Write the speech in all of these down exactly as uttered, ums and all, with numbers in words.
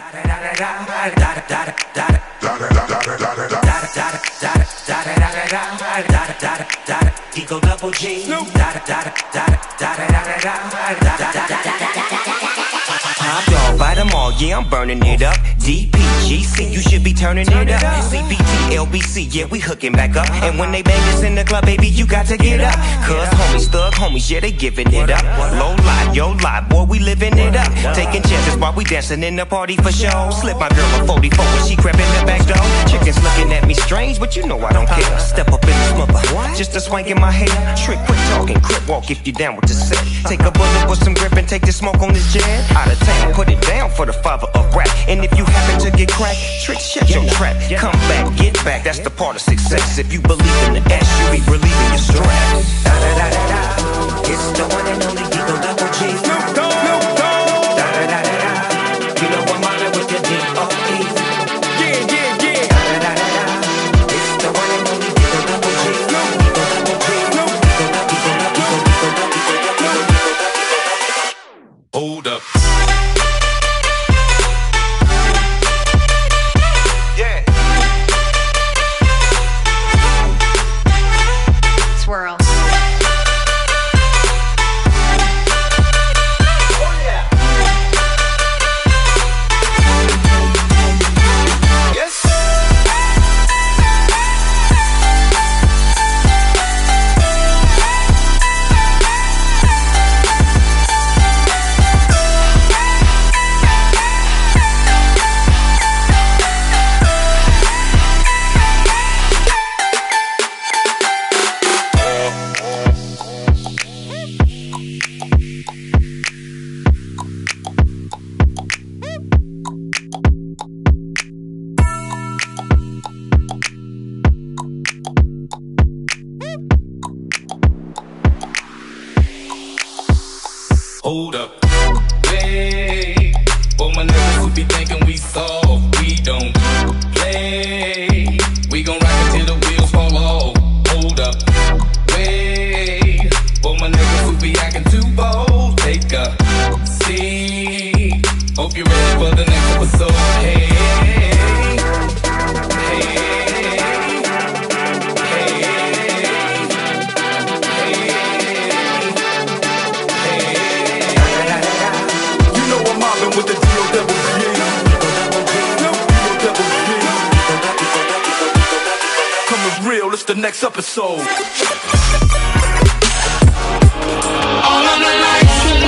Eagle double G. Top dog, bite them all, yeah, I'm burning it up. D P G C, you should be turning it up. C B T, L B C, yeah, we hooking back up. And when they bang us in the club, baby, you got to get up. Cause homies, thug homies, yeah, they giving it up. Low life, yo life, boy, we living it up. Taking chances while we dancing in the party for show. Slip my girl a forty-four when she crept in the back door. Chickens looking at me strange, but you know I don't care. Step up in this mother, just a swank in my hair. Trick, quit talking, crip walk if you down with the set. Take a bullet with some grip and take the smoke on this jet. Out of town, put it down for the father of rap. And if you happen to get cracked, trick, shut your trap. Come back, get back, that's the part of success. If you believe in the S, you be relieving your stress. Da da da da da, it's the one and only Eagle double G. Snoop Dogg, Snoop Dogg. Da da da da da, you know I'm mobbing with the D O E. Yeah, yeah, yeah. Da da da da da, it's the one and only Eagle double G. Eagle double G, Eagle double G, Eagle double G, Eagle double G, Eagle double G. Hold up. Swirl. Hold up, wait. For my niggas who be thinking we soft, we don't play. We gon' rock until the wheels fall off. Hold up, wait. For my niggas who be acting too bold, take a seat. Hope you're ready for the next episode. Hey, hey. With the D O double G, D O double G, coming real, it's the next episode. All of the lights.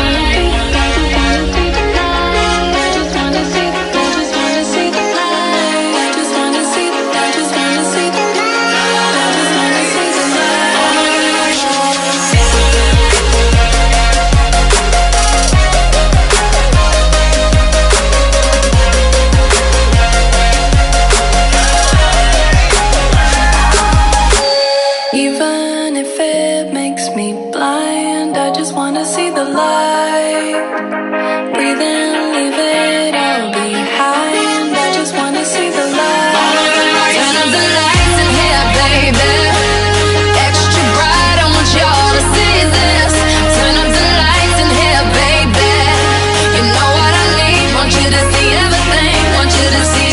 Even if it makes me blind, I just wanna see the light. Breathe in, leave it all behind. I just wanna see the light. Turn up the lights in here, baby. Extra bright, I want y'all to see this. Turn up the lights in here, baby. You know what I need. Want you to see everything. Want you to see